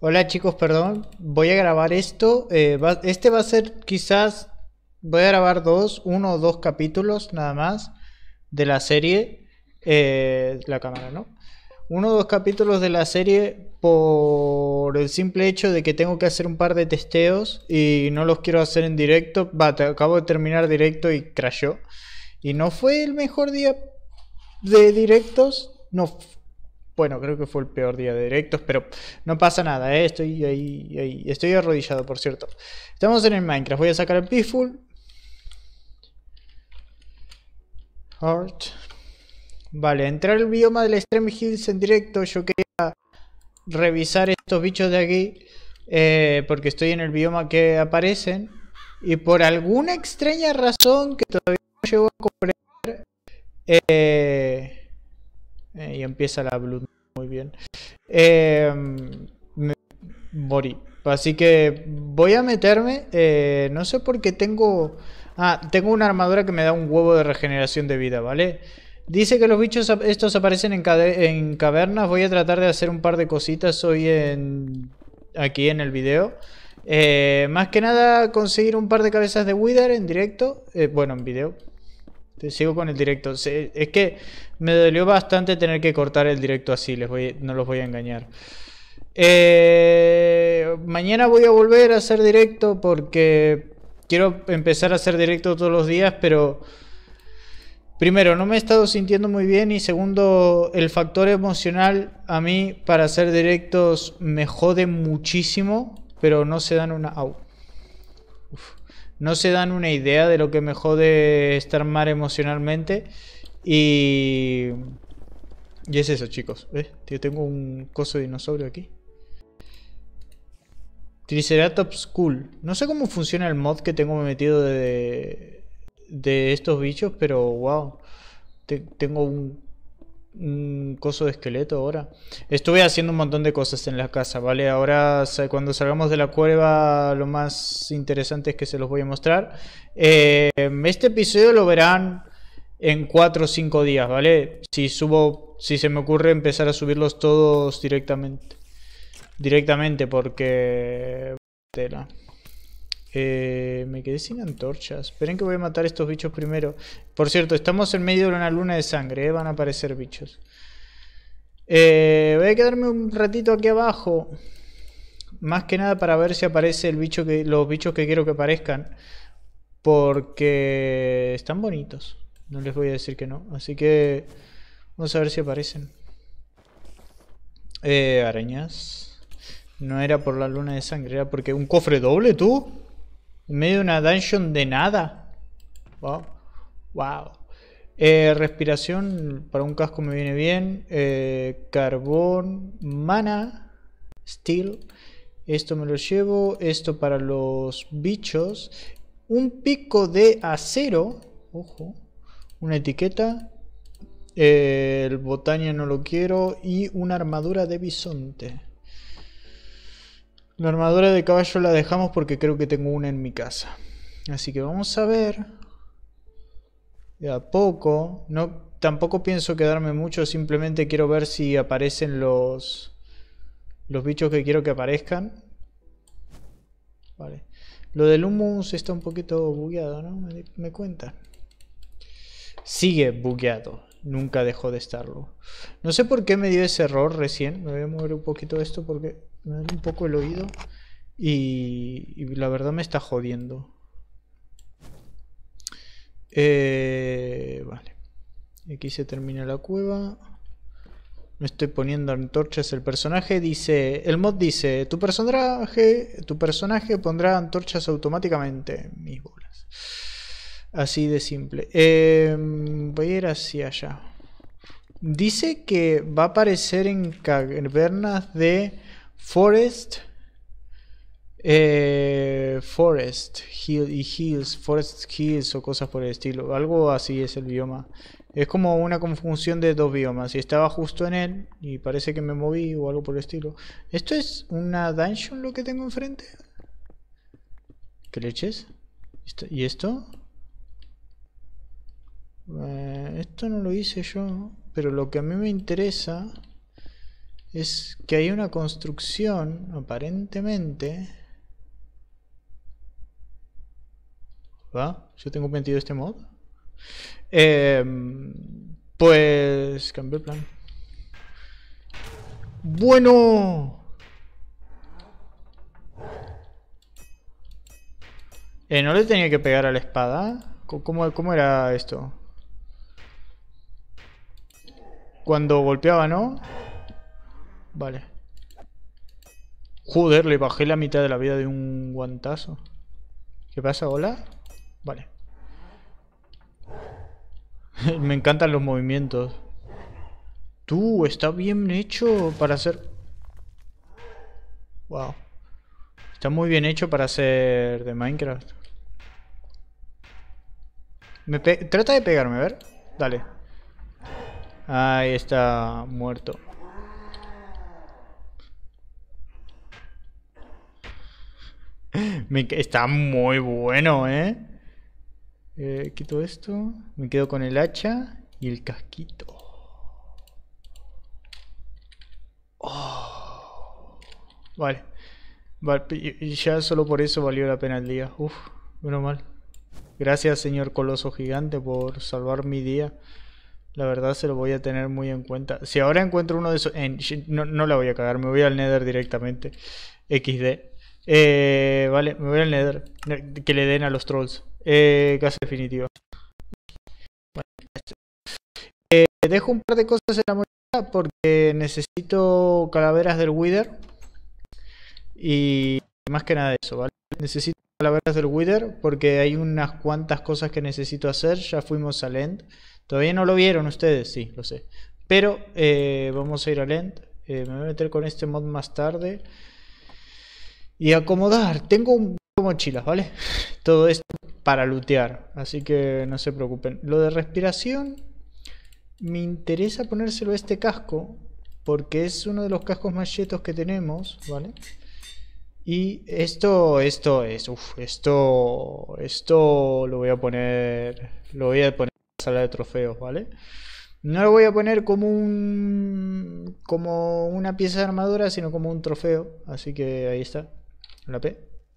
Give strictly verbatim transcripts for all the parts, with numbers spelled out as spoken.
Hola chicos, perdón, voy a grabar esto. eh, va- este va a ser quizás, voy a grabar dos, uno o dos capítulos nada más de la serie. eh, la cámara, ¿no? Uno o dos capítulos de la serie por el simple hecho de que tengo que hacer un par de testeos y no los quiero hacer en directo. Va, te- acabo de terminar directo y crashó. Y no fue el mejor día de directos. No, bueno, creo que fue el peor día de directos, pero no pasa nada, ¿eh? Estoy ahí, ahí, estoy arrodillado, por cierto. Estamos en el Minecraft, voy a sacar el Peaceful. Heart. Vale, entrar al bioma del Extreme Hills en directo. Yo quería revisar estos bichos de aquí, eh, porque estoy en el bioma que aparecen. Y por alguna extraña razón que todavía no llego a comprender, eh, eh, y empieza la Blood muy bien. Eh, me morí. Así que voy a meterme. Eh, no sé por qué tengo... Ah, tengo una armadura que me da un huevo de regeneración de vida, ¿vale? Dice que los bichos estos aparecen en, en cavernas. Voy a tratar de hacer un par de cositas hoy en... aquí en el video. Eh, más que nada conseguir un par de cabezas de Wither en directo. Eh, bueno, en video. Te sigo con el directo. Es que me dolió bastante tener que cortar el directo así. Les voy, no los voy a engañar. Eh, mañana voy a volver a hacer directo porque quiero empezar a hacer directo todos los días, pero primero no me he estado sintiendo muy bien y segundo el factor emocional a mí para hacer directos me jode muchísimo, pero no se dan una... Au. Uf. No se dan una idea de lo que me jode estar mal emocionalmente y... Y es eso, chicos. ¿Ves? Yo tengo un coso de dinosaurio aquí. Triceratops Cool. No sé cómo funciona el mod que tengo metido de, de estos bichos, pero wow. Te, tengo un, un coso de esqueleto ahora. Estuve haciendo un montón de cosas en la casa, ¿vale? Ahora cuando salgamos de la cueva lo más interesante es que se los voy a mostrar. Eh, este episodio lo verán en cuatro o cinco días, ¿vale? Si subo, si se me ocurre empezar a subirlos todos directamente. Directamente porque... Tela. Eh, me quedé sin antorchas. Esperen que voy a matar a estos bichos primero. Por cierto, estamos en medio de una luna de sangre, ¿eh? Van a aparecer bichos. Eh, voy a quedarme un ratito aquí abajo. Más que nada para ver si aparece el bicho que, los bichos que quiero que aparezcan. Porque están bonitos. No les voy a decir que no. Así que vamos a ver si aparecen. Eh, arañas. No era por la luna de sangre, era porque un cofre doble, tú. En medio de una dungeon de nada. Wow. Wow. Eh, respiración para un casco me viene bien. Eh, carbón, mana, steel. Esto me lo llevo. Esto para los bichos. Un pico de acero. Ojo. Una etiqueta. Eh, el botania no lo quiero. Y una armadura de bisonte. La armadura de caballo la dejamos porque creo que tengo una en mi casa. Así que vamos a ver. De a poco. No, tampoco pienso quedarme mucho. Simplemente quiero ver si aparecen los... Los bichos que quiero que aparezcan. Vale. Lo del humus está un poquito bugueado, ¿no? Me, me cuentan. Sigue bugueado. Nunca dejó de estarlo. No sé por qué me dio ese error recién. Me voy a mover un poquito esto porque me duele un poco el oído. Y, y la verdad me está jodiendo. Eh, vale. Aquí se termina la cueva. Me estoy poniendo antorchas. El personaje dice... El mod dice... Tu personaje, tu personaje pondrá antorchas automáticamente. Mis bolas. Así de simple. Eh, voy a ir hacia allá. Dice que va a aparecer en cavernas de Forest... Eh, Forest Hill y Hills, Forest Hills o cosas por el estilo. Algo así es el bioma. Es como una confusión de dos biomas. Y estaba justo en él y parece que me moví o algo por el estilo. ¿Esto es una dungeon lo que tengo enfrente? ¿Qué leches? ¿Y esto? Eh, esto no lo hice yo. Pero lo que a mí me interesa es que hay una construcción, aparentemente. ¿Va? Yo tengo metido este mod. Eh, pues cambié el plan. Bueno. Eh, ¿no le tenía que pegar a la espada? ¿Cómo, cómo era esto? Cuando golpeaba, ¿no? Vale. Joder, le bajé la mitad de la vida de un guantazo. ¿Qué pasa? ¿Hola? Vale. Me encantan los movimientos. Tú, está bien hecho para hacer... Wow. Está muy bien hecho para hacer de Minecraft. Me pe... Trata de pegarme, a ver. Dale. Ahí está, muerto. Me... Está muy bueno, ¿eh? ¿eh? Quito esto. Me quedo con el hacha y el casquito. Oh. Vale. Vale. Y ya solo por eso valió la pena el día. Uf, menos mal. Gracias, señor Coloso Gigante, por salvar mi día. La verdad se lo voy a tener muy en cuenta. Si ahora encuentro uno de esos... En, no, no la voy a cagar, me voy al Nether directamente. equis de. Eh, vale, me voy al Nether. Que le den a los trolls. Eh, casi definitiva. Eh, dejo un par de cosas en la mochila porque necesito calaveras del Wither. Y más que nada eso, ¿vale? Necesito calaveras del Wither porque hay unas cuantas cosas que necesito hacer. Ya fuimos al End. Todavía no lo vieron ustedes, sí, lo sé. Pero eh, vamos a ir al End. Eh, me voy a meter con este mod más tarde. Y acomodar. Tengo un mochilas, ¿vale? Todo esto para lootear. Así que no se preocupen. Lo de respiración. Me interesa ponérselo a este casco. Porque es uno de los cascos más chetos que tenemos, ¿vale? Y esto, esto es, uff, esto, esto lo voy a poner, lo voy a poner en la sala de trofeos, ¿vale? No lo voy a poner como un, como una pieza de armadura, sino como un trofeo, así que ahí está, la P.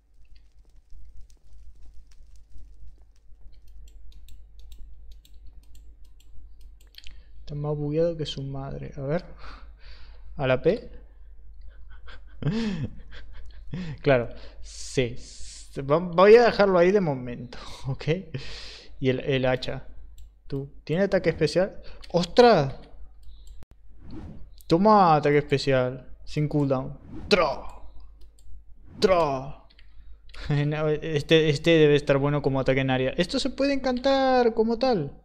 Está más bugueado que su madre, a ver, a la P. Claro, sí. Voy a dejarlo ahí de momento, ¿ok? Y el, el hacha. ¿Tú? ¿Tiene ataque especial? ¡Ostras! Toma ataque especial. Sin cooldown. ¡Tro! ¡Tro! Este, este debe estar bueno como ataque en área. Esto se puede encantar como tal.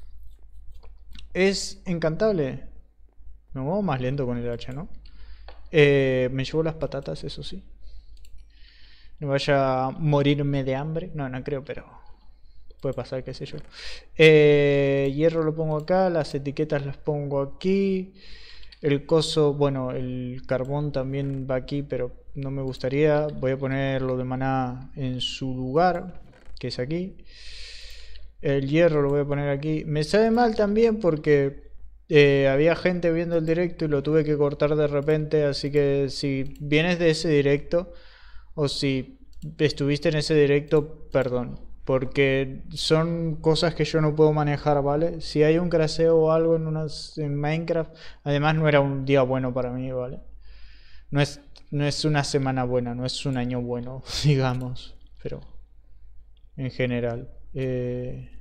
Es encantable. Me muevo más lento con el hacha, ¿no? Eh, me llevo las patatas, eso sí. No vaya a morirme de hambre. No, no creo, pero puede pasar, qué sé yo. Eh, hierro lo pongo acá. Las etiquetas las pongo aquí. El coso, bueno, el carbón también va aquí, pero no me gustaría. Voy a poner lo de maná en su lugar, que es aquí. El hierro lo voy a poner aquí. Me sabe mal también porque eh, había gente viendo el directo y lo tuve que cortar de repente. Así que si vienes de ese directo... O si estuviste en ese directo, perdón. Porque son cosas que yo no puedo manejar, ¿vale? Si hay un craseo o algo en, unas, en Minecraft. Además no era un día bueno para mí, ¿vale? No es, no es una semana buena, no es un año bueno, digamos. Pero en general. Eh...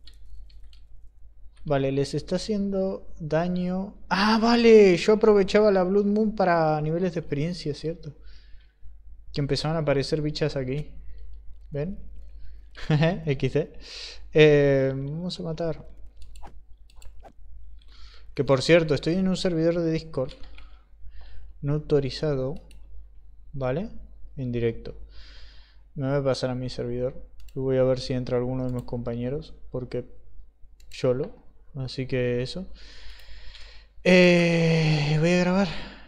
Vale, les está haciendo daño. Ah, vale. Yo aprovechaba la Blood Moon para niveles de experiencia, ¿cierto? Que empezaron a aparecer bichas aquí. ¿Ven? equis de. Eh, vamos a matar. Que por cierto, estoy en un servidor de Discord no autorizado. ¿Vale? En directo. Me voy a pasar a mi servidor. Voy a ver si entra alguno de mis compañeros. Porque yo lo. Así que eso. Eh, voy a grabar.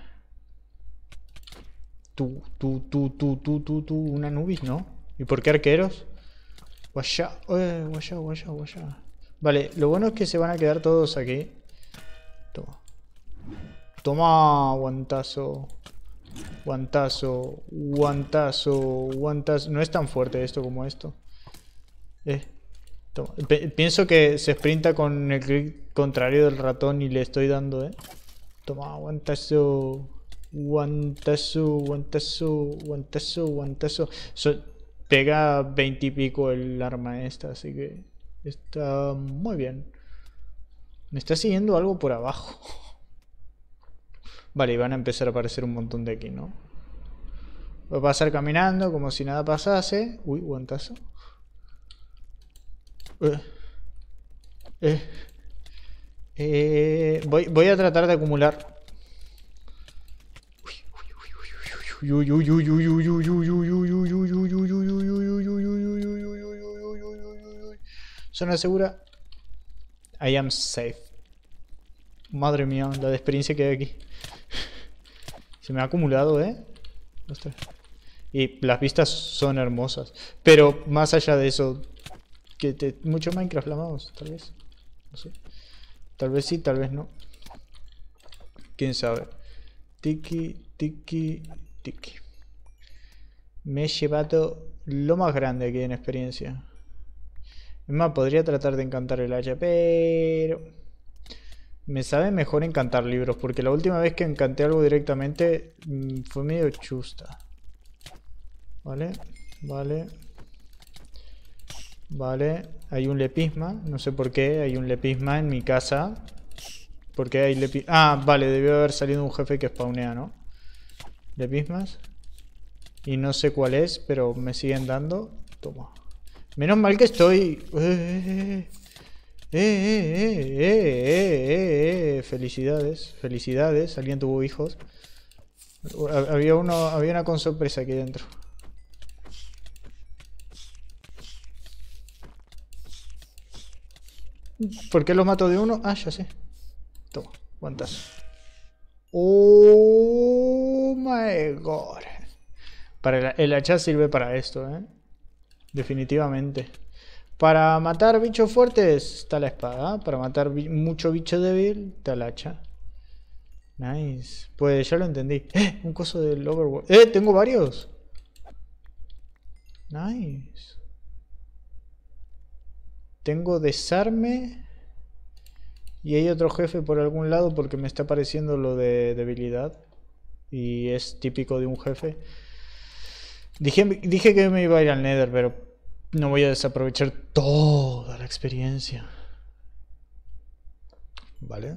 Tú, tú, tú, tú, tú, tú, tú, una Nubis, ¿no? ¿Y por qué arqueros? Guayá, eh, guayá, guayá, guayá. Vale, lo bueno es que se van a quedar todos aquí. Toma. Toma, guantazo. Guantazo. Guantazo. Guantazo. No es tan fuerte esto como esto. Eh. Toma. Pienso que se sprinta con el clic contrario del ratón y le estoy dando, eh. Toma, guantazo. Guantazo, guantazo, guantazo, guantazo. So, pega veinte y pico el arma esta, así que está muy bien. Me está siguiendo algo por abajo. Vale, y van a empezar a aparecer un montón de aquí, ¿no? Voy a pasar caminando como si nada pasase. Uy, guantazo. Eh. Eh. Eh. Voy, voy a tratar de acumular. Zona segura. I am safe. Madre mía, la de experiencia que hay aquí. Se me ha acumulado, ¿eh? Ostras. Y las vistas son hermosas. Pero más allá de eso, que te, mucho Minecraft, vamos, tal vez. No sé. Tal vez sí, tal vez no. Quién sabe. Tiki, tiki, tiki. Me he llevado lo más grande aquí en experiencia. Es más, podría tratar de encantar el hacha, pero me sabe mejor encantar libros, porque la última vez que encanté algo directamente mmm, fue medio chusta. Vale, vale. Vale, hay un lepisma, no sé por qué, hay un lepisma en mi casa. ¿Por qué hay lepisma? Ah, vale, debió haber salido un jefe que spawnea, ¿no? Lepismas. Y no sé cuál es, pero me siguen dando. Toma. Menos mal que estoy... Eh, eh, eh, eh, eh, eh, eh. Felicidades, felicidades. Alguien tuvo hijos. Había uno, había una con sorpresa aquí dentro. ¿Por qué los mato de uno? Ah, ya sé. Toma, guantazo. Oh my god. Para el, el hacha sirve para esto, ¿eh? Definitivamente. Para matar bichos fuertes está la espada. Para matar bi mucho bicho débil está el hacha. Nice. Pues ya lo entendí. ¡Eh! Un coso del Overworld. ¡Eh! Tengo varios. Nice. Tengo desarme. Y hay otro jefe por algún lado porque me está apareciendo lo de debilidad. Y es típico de un jefe. Dije, dije que me iba a ir al Nether, pero no voy a desaprovechar toda la experiencia. Vale.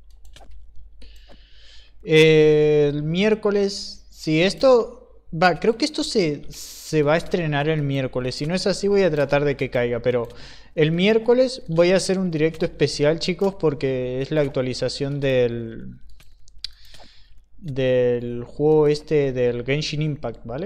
Eh, el miércoles... Si esto... Va, creo que esto se, se va a estrenar el miércoles. Si no es así voy a tratar de que caiga, pero... El miércoles voy a hacer un directo especial, chicos, porque es la actualización del... Del juego este del Genshin Impact, ¿vale?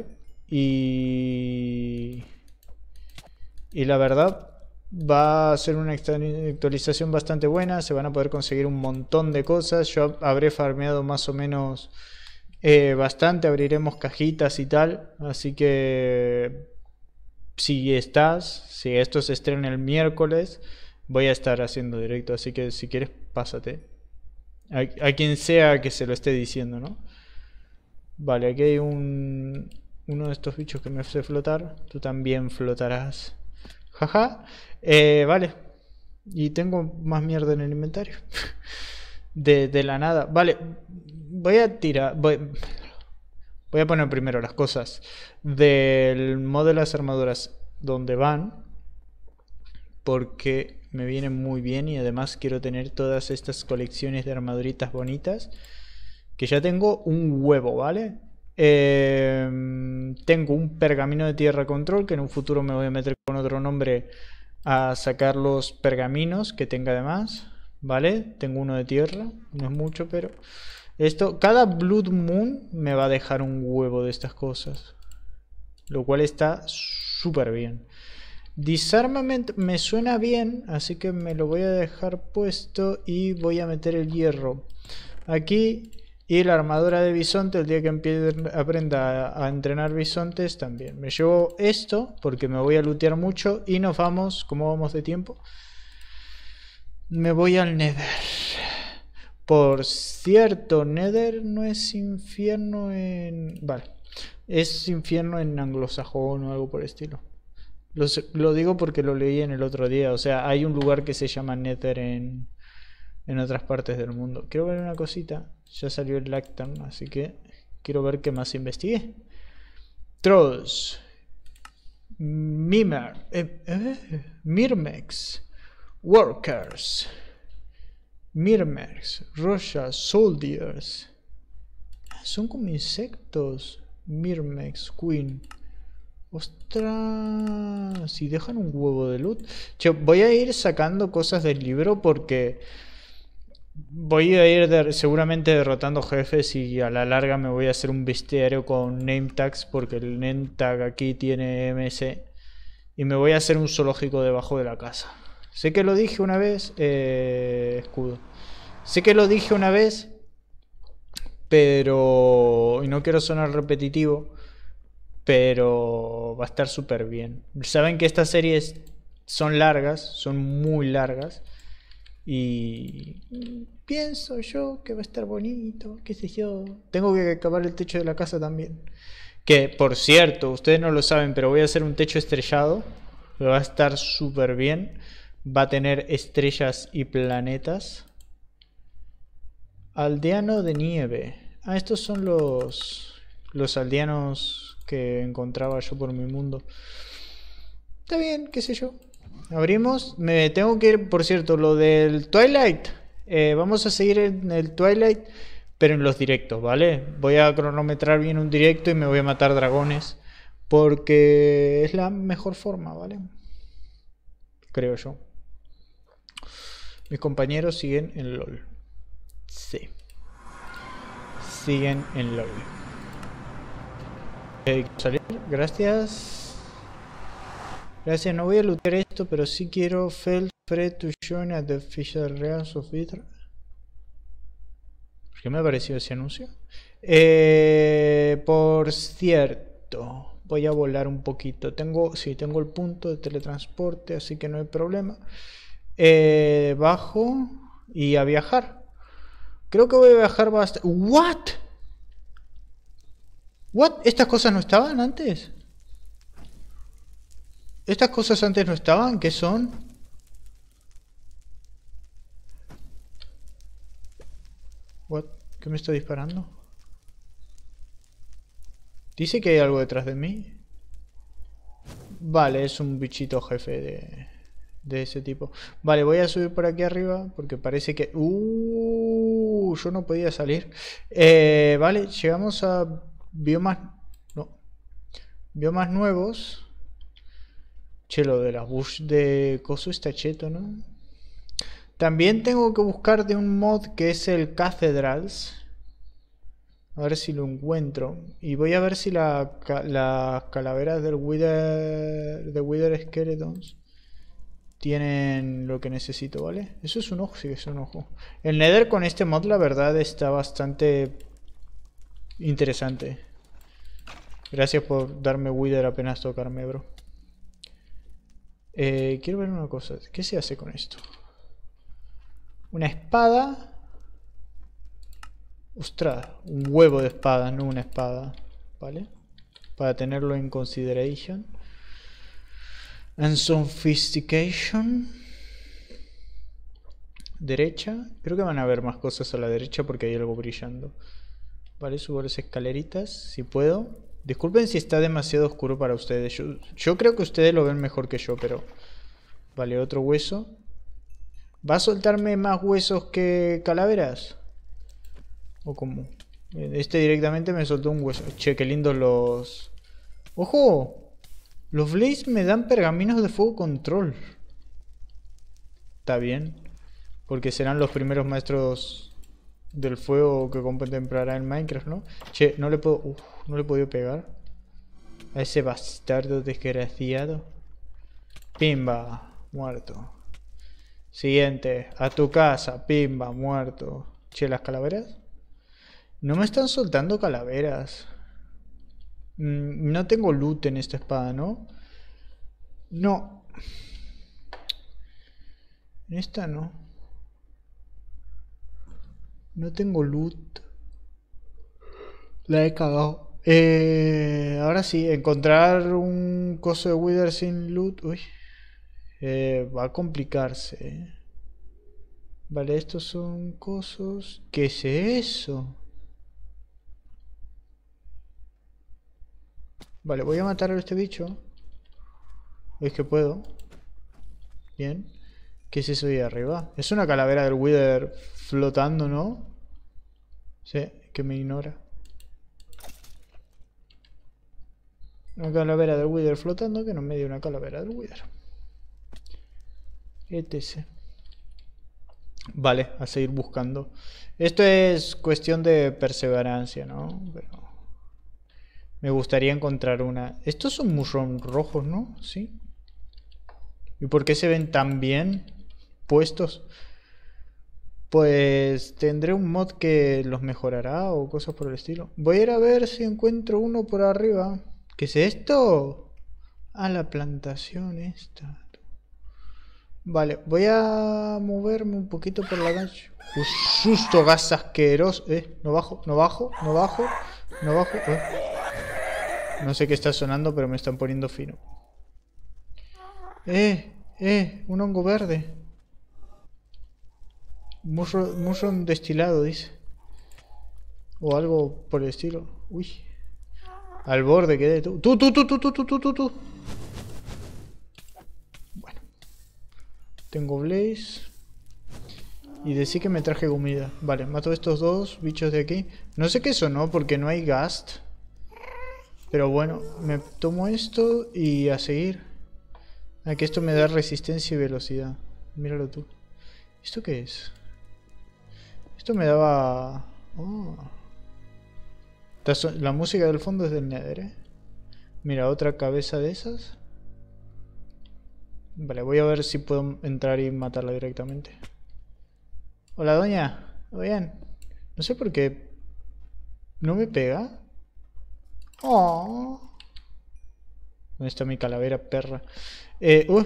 Y... Y la verdad va a ser una actualización bastante buena. Se van a poder conseguir un montón de cosas. Yo habré farmeado más o menos eh, bastante. Abriremos cajitas y tal. Así que si estás, si esto se estrena el miércoles, voy a estar haciendo directo. Así que si quieres, pásate. A, a quien sea que se lo esté diciendo, ¿no? Vale, aquí hay un... uno de estos bichos que me hace flotar. Tú también flotarás. Jaja. Eh, vale. Y tengo más mierda en el inventario. de, de la nada. Vale. Voy a tirar... Voy, voy a poner primero las cosas del modo de las armaduras donde van. Porque me viene muy bien. Y además quiero tener todas estas colecciones de armaduritas bonitas. Que ya tengo un huevo, ¿vale? Eh, tengo un pergamino de tierra control, que en un futuro me voy a meter con otro nombre a sacar los pergaminos que tenga además, ¿vale? Tengo uno de tierra, no es mucho, pero esto, cada Blood Moon me va a dejar un huevo de estas cosas, lo cual está súper bien. Disarmament me suena bien, así que me lo voy a dejar puesto y voy a meter el hierro aquí. Y la armadura de bisonte, el día que empiece, aprenda a, a entrenar bisontes también. Me llevo esto porque me voy a lootear mucho y nos vamos, ¿cómo vamos de tiempo? Me voy al Nether. Por cierto, Nether no es infierno en... Vale. Es infierno en anglosajón o algo por el estilo. Lo, sé- lo digo porque lo leí en el otro día. O sea, hay un lugar que se llama Nether en, en otras partes del mundo. Quiero ver una cosita. Ya salió el Lactam, así que quiero ver qué más investigué. Trolls. Mimer. eh, eh, Mirmex. Workers. Mirmex. Russia. Soldiers. Son como insectos. Mirmex. Queen. Ostras, si dejan un huevo de loot. Che, voy a ir sacando cosas del libro porque voy a ir de- seguramente derrotando jefes y a la larga me voy a hacer un bestiario con name tags porque el name tag aquí tiene M S y me voy a hacer un zoológico debajo de la casa. Sé que lo dije una vez, eh, escudo. Sé que lo dije una vez, pero y no quiero sonar repetitivo. Pero va a estar súper bien. Saben que estas series son largas, son muy largas. Y pienso yo que va a estar bonito, qué sé yo. Tengo que acabar el techo de la casa también. Que por cierto, ustedes no lo saben, pero voy a hacer un techo estrellado. Va a estar súper bien. Va a tener estrellas y planetas. Aldeano de nieve. Ah, estos son los los aldeanos que encontraba yo por mi mundo. Está bien, qué sé yo. Abrimos. Me tengo que ir, por cierto, lo del Twilight. Eh, vamos a seguir en el Twilight, pero en los directos, ¿vale? Voy a cronometrar bien un directo y me voy a matar dragones. Porque es la mejor forma, ¿vale? Creo yo. Mis compañeros siguen en LOL. Sí. Siguen en LOL. Eh, salir, gracias. Gracias, no voy a lootear esto, pero sí quiero Felt Free to join at the official Reals of Vitra. ¿Por qué me ha aparecido ese anuncio? Eh, por cierto, voy a volar un poquito. Tengo, sí, tengo el punto de teletransporte, así que no hay problema. Eh, bajo y a viajar. Creo que voy a viajar bastante. ¿What? ¿What? ¿Estas cosas no estaban antes? ¿Estas cosas antes no estaban? ¿Qué son? What? ¿Qué me está disparando? Dice que hay algo detrás de mí. Vale, es un bichito jefe de, de ese tipo. Vale, voy a subir por aquí arriba porque parece que... Uh, yo no podía salir. Eh, vale, llegamos a biomas... No. Biomas nuevos. Che, lo de la bush de coso está cheto, ¿no? También tengo que buscar de un mod que es el Cathedrals. A ver si lo encuentro. Y voy a ver si la, las calaveras del Wither, de Wither Skeletons tienen lo que necesito, ¿vale? Eso es un ojo, sí que es un ojo. El Nether con este mod, la verdad, está bastante interesante. Gracias por darme Wither apenas tocarme, bro. Eh, quiero ver una cosa. ¿Qué se hace con esto? Una espada. Ostras, un huevo de espada, no una espada. ¿Vale? Para tenerlo en consideration. And sophistication. Derecha. Creo que van a haber más cosas a la derecha porque hay algo brillando. Vale, subo las escaleritas si puedo. Disculpen si está demasiado oscuro para ustedes. Yo, yo creo que ustedes lo ven mejor que yo, pero... Vale, otro hueso. ¿Va a soltarme más huesos que calaveras? ¿O cómo? Este directamente me soltó un hueso. Che, qué lindos los... ¡Ojo! Los Blaze me dan pergaminos de fuego control. Está bien. Porque serán los primeros maestros del fuego que contemplará en Minecraft, ¿no? Che, no le puedo... Uf, no le he podido pegar. A ese bastardo desgraciado. Pimba. Muerto. Siguiente. A tu casa. Pimba. Muerto. Che, ¿las calaveras? No me están soltando calaveras. Mm, no tengo loot en esta espada, ¿no? No. En esta no. No tengo loot. La he cagado. Eh, ahora sí, encontrar un coso de Wither sin loot. Uy. Eh, va a complicarse. eh. Vale, estos son cosos. ¿Qué es eso? Vale, voy a matar a este bicho. ¿Veis que puedo? Bien. ¿Qué es eso ahí arriba? Es una calavera del Wither flotando, ¿no? Sí, que me ignora. Una calavera del Wither flotando que no me dio una calavera del Wither. Etc. Vale, a seguir buscando. Esto es cuestión de perseverancia, ¿no? Pero me gustaría encontrar una. Estos son mushroom rojos, ¿no? Sí. ¿Y por qué se ven tan bien puestos? Pues tendré un mod que los mejorará o cosas por el estilo. Voy a ir a ver si encuentro uno por arriba. ¿Qué es esto? Ah, la plantación esta. Vale, voy a moverme un poquito por la cancha. Un susto, gas asqueroso. Eh, no bajo, no bajo, no bajo, no bajo. Eh. No sé qué está sonando, pero me están poniendo fino. Eh, eh, un hongo verde. Mushroom, mushroom destilado, dice. O algo por el estilo. Uy. Al borde quedé. Tú, tú, tú, tú, tú, tú, tú, tú, tú. Bueno. Tengo Blaze. Y decí que me traje comida. Vale, mato a estos dos bichos de aquí. No sé qué sonó porque no hay ghast. Pero bueno, me tomo esto y a seguir. Aquí esto me da resistencia y velocidad. Míralo tú. ¿Esto qué es? Esto me daba... Oh. La música del fondo es del Nether, ¿eh? Mira, otra cabeza de esas. Vale, voy a ver si puedo entrar y matarla directamente. Hola, doña. ¿Todo bien? No sé por qué... ¿No me pega? Oh. ¿Dónde está mi calavera, perra? Eh, uh.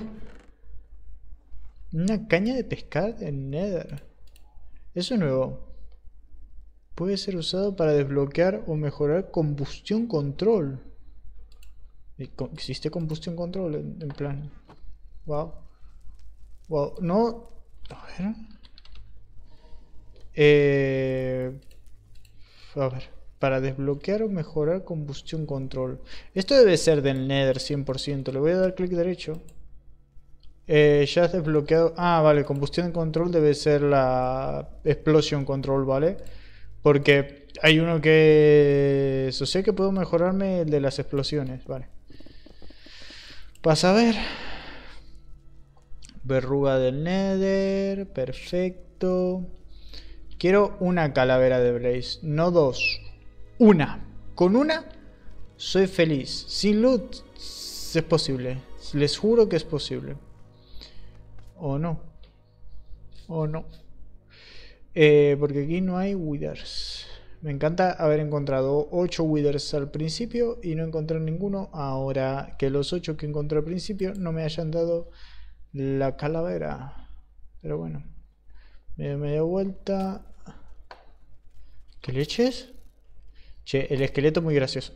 Una caña de pescar en Nether. Eso es nuevo. Puede ser usado para desbloquear o mejorar combustión control. ¿Existe combustión control? En, en plan... Wow. Wow. No... A ver... Eh... A ver... Para desbloquear o mejorar combustión control. Esto debe ser del Nether cien por ciento. Le voy a dar clic derecho. Eh, ya has desbloqueado... Ah, vale. Combustión control debe ser la... Explosion control, ¿vale? Porque hay uno que... Eso sé que puedo mejorarme el de las explosiones. Vale. Pasa a ver. Verruga del Nether. Perfecto. Quiero una calavera de Blaze. No dos. Una. Con una soy feliz. Sin loot es posible. Les juro que es posible. O no. O no. Eh, porque aquí no hay withers. Me encanta haber encontrado ocho withers al principio y no encontrar ninguno. Ahora que los ocho que encontré al principio no me hayan dado la calavera. Pero bueno. Me doy media vuelta. ¿Qué leches? Che, el esqueleto muy gracioso.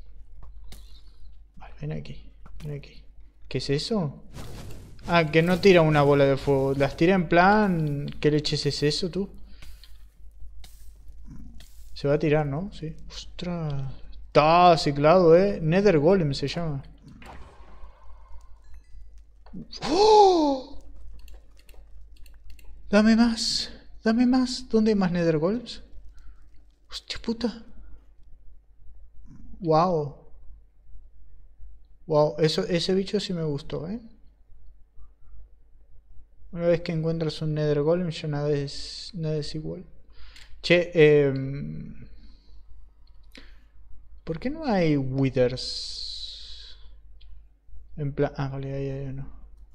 Vale, ven aquí. Ven aquí. ¿Qué es eso? Ah, que no tira una bola de fuego. Las tira en plan... ¿Qué leches es eso, tú? Se va a tirar, ¿no? Sí. Ostras. Está ciclado, ¿eh? Nether Golem se llama. ¡Oh! Dame más. Dame más. ¿Dónde hay más Nether Golems? Hostia puta. Wow. Wow. Eso, ese bicho sí me gustó, ¿eh? Una vez que encuentras un Nether Golem ya nada es, nada es igual. Che, eh, ¿por qué no hay withers? En plan... Ah, vale, ahí hay uno.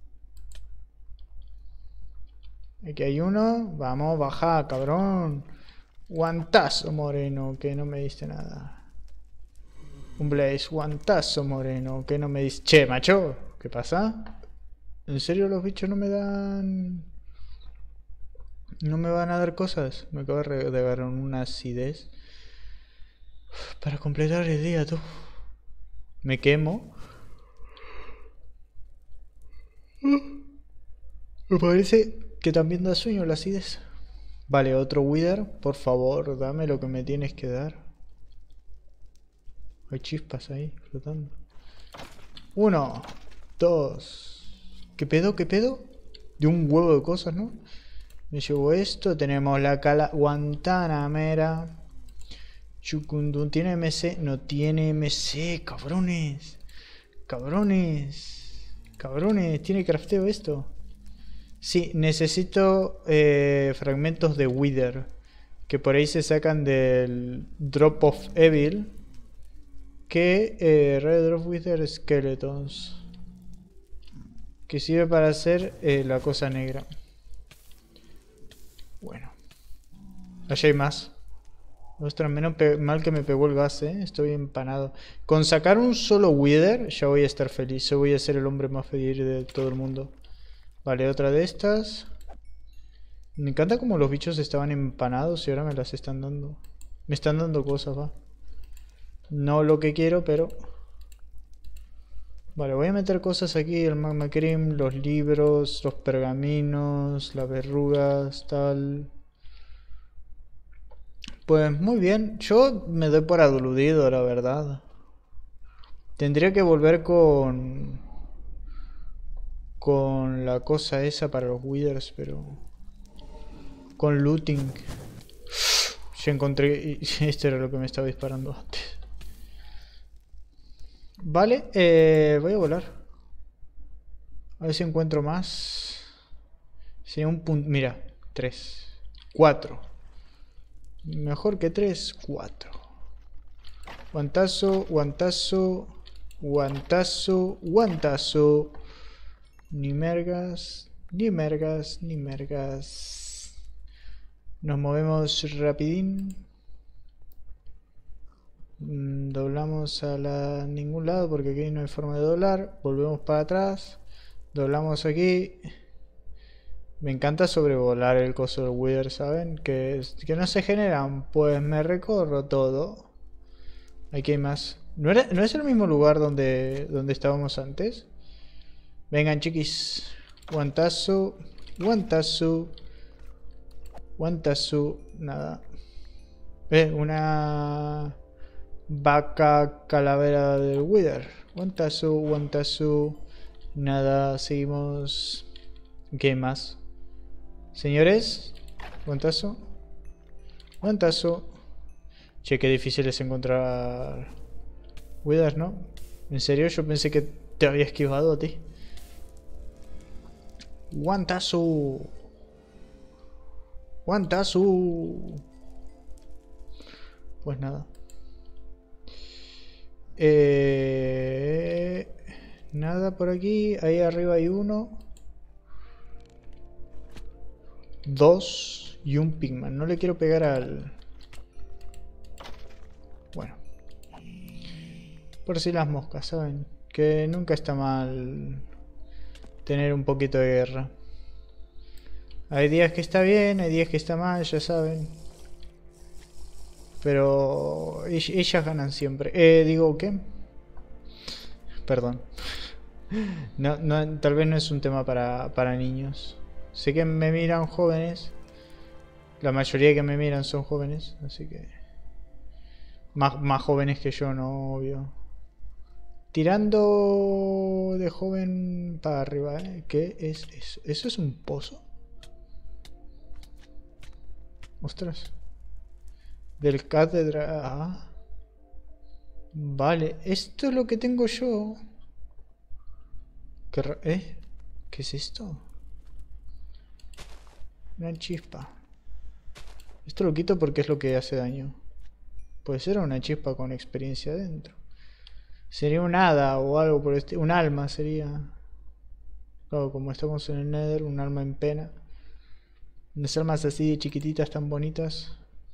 Aquí hay uno. Vamos, baja, cabrón. Guantazo, moreno, que no me diste nada. Un Blaze, guantazo, moreno, que no me diste... Che, macho, ¿qué pasa? ¿En serio los bichos no me dan ¿No me van a dar cosas? Me acabo de agarrar una acidez. Para completar el día, tú. Me quemo. Me parece que también da sueño la acidez. Vale, otro Wither. Por favor, dame lo que me tienes que dar. Hay chispas ahí, flotando. Uno. Dos. ¿Qué pedo? ¿Qué pedo? De un huevo de cosas, ¿no? Me llevo esto. Tenemos la cala Guantanamera. Chucundun. ¿Tiene M C? No tiene M C, cabrones. Cabrones. Cabrones. ¿Tiene crafteo esto? Sí, necesito eh, fragmentos de Wither. Que por ahí se sacan del Drop of Evil. Que eh, Red Drop Wither Skeletons. Que sirve para hacer eh, la cosa negra. Bueno. Allá hay más. Ostras, menos mal que me pegó el gas, eh. Estoy empanado. Con sacar un solo Wither ya voy a estar feliz. Yo voy a ser el hombre más feliz de todo el mundo. Vale, otra de estas. Me encanta como los bichos estaban empanados y ahora me las están dando. Me están dando cosas, va. No lo que quiero, pero... Vale, voy a meter cosas aquí. El magma cream, los libros, los pergaminos, las verrugas, tal... Pues muy bien, yo me doy por aludido, la verdad. Tendría que volver con... Con la cosa esa para los Withers, pero... Con looting. Ya encontré... Esto era lo que me estaba disparando antes. Vale, eh, voy a volar. A ver si encuentro más. Sí, un punto... Mira, tres. Cuatro. Mejor que tres, cuatro. Guantazo, guantazo, guantazo, guantazo. Ni mergas, ni mergas, ni mergas. Nos movemos rapidín. Doblamos a la ningún lado porque aquí no hay forma de doblar. Volvemos para atrás. Doblamos aquí. Me encanta sobrevolar el coso del Wither, ¿saben? Que, que no se generan. Pues me recorro todo. Aquí hay más. ¿No, era, ¿no es el mismo lugar donde, donde estábamos antes? Vengan, chiquis. Guantazo. Guantazo. Guantazo. Nada. Eh, una... Vaca calavera del Wither. Guantazo, guantazo. Nada, seguimos. ¿Qué más? Señores, guantazo. Guantazo. Che, qué difícil es encontrar Withers, ¿no? En serio, yo pensé que te había esquivado a ti. Guantazo. Guantazo. Pues nada. Eh, nada por aquí. Ahí arriba hay uno. Dos. Y un pigman. No le quiero pegar al... Bueno. Por si las moscas, ¿saben? Que nunca está mal tener un poquito de guerra. Hay días que está bien, hay días que está mal, ya saben. Pero ellas ganan siempre. Eh, digo, ¿qué? Perdón. No, no, tal vez no es un tema para, para niños. Sé que me miran jóvenes. La mayoría que me miran son jóvenes, así que... Más, más jóvenes que yo, no, obvio. Tirando de joven para arriba, ¿eh? ¿Qué es eso? ¿Eso es un pozo? Ostras. Del cátedra... Ah. Vale, esto es lo que tengo yo. ¿Qué, ¿Eh? ¿Qué es esto? Una chispa. Esto lo quito porque es lo que hace daño. Puede ser una chispa con experiencia dentro. Sería un hada o algo por este. Un alma sería. Claro, como estamos en el Nether, un alma en pena. Unas almas así de chiquititas tan bonitas.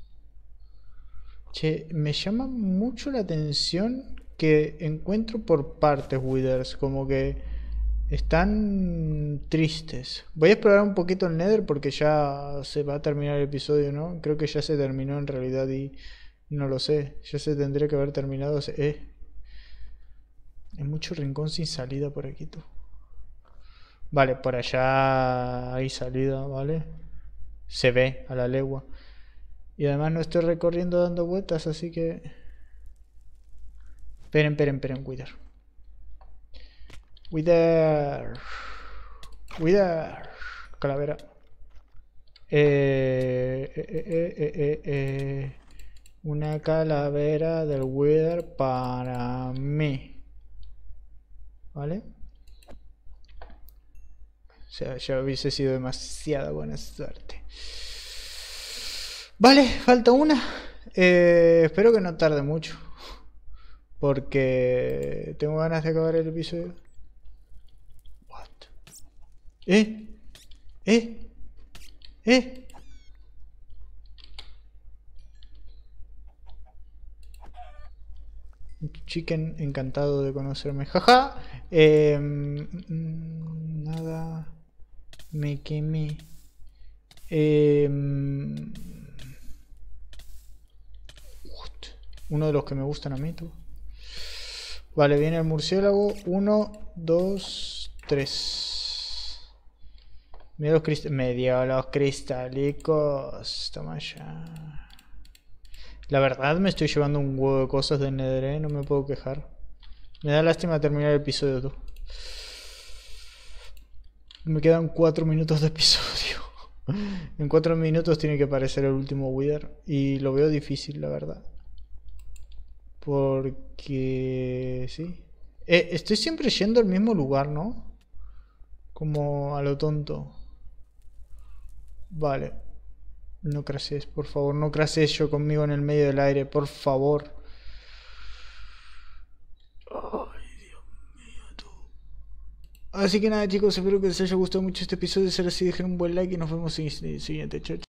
Che, me llama mucho la atención que encuentro por partes Withers. Como que Están tristes. Voy a explorar un poquito el Nether porque ya se va a terminar el episodio, ¿no? Creo que ya se terminó en realidad y no lo sé. Ya se tendría que haber terminado. Eh. Hay mucho rincón sin salida por aquí, tú. Vale, por allá hay salida, ¿vale? Se ve a la legua. Y además no estoy recorriendo dando vueltas, así que... Esperen, esperen, esperen, Wither. Wither. Wither. Calavera. Eh, eh, eh, eh, eh, eh. Una calavera del Wither para mí. ¿Vale? O sea, ya hubiese sido demasiada buena suerte. Vale, falta una. Eh, espero que no tarde mucho. Porque tengo ganas de acabar el episodio. What? ¿Eh? ¿Eh? ¿Eh? Chicken, encantado de conocerme. Jaja. Eh, nada. Me quemé. Eh, uno de los que me gustan a mí, tú. Vale, viene el murciélago. Uno, dos, tres. Mira los cristales. Me dio los cristalicos. Toma ya. La verdad me estoy llevando un huevo de cosas de Nether, ¿eh? No me puedo quejar. Me da lástima terminar el episodio, tú. Me quedan cuatro minutos de episodio. En cuatro minutos tiene que aparecer el último Wither. Y lo veo difícil, la verdad. Porque... sí. Eh, estoy siempre yendo al mismo lugar, ¿no? Como a lo tonto. Vale. No crases, por favor. No crases yo conmigo en el medio del aire, por favor. Ay, Dios mío, tú. Así que nada, chicos, espero que les haya gustado mucho este episodio. Si era así, dejen un buen like y nos vemos en el siguiente. Chao, chao.